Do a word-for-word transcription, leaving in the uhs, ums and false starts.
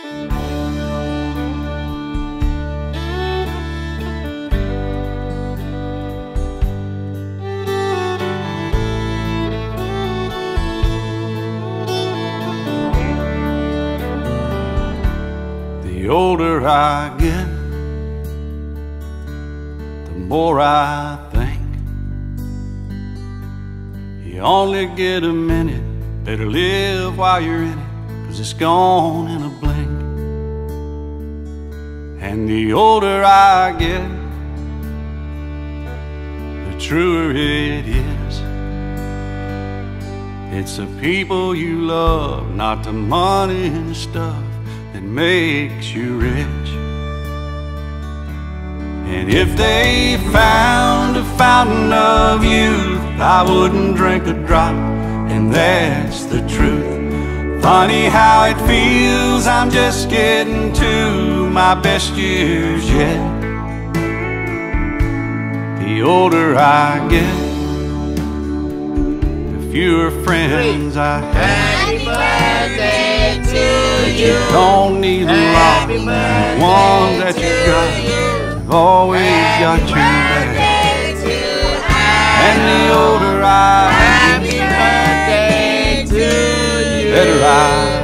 The older I get, the more I think you only get a minute, better live while you're in it, 'cause it's gone in a blink. And the older I get, the truer it is. It's the people you love, not the money and stuff that makes you rich. And if they found a fountain of youth, I wouldn't drink a drop, and that's the truth. Funny how it feels, I'm just getting to my best years yet. The older I get, the fewer friends I have. Happy birthday to you. You don't need a lot, the one that you got, I've always got you back. And the older I get, happy birthday to you. better I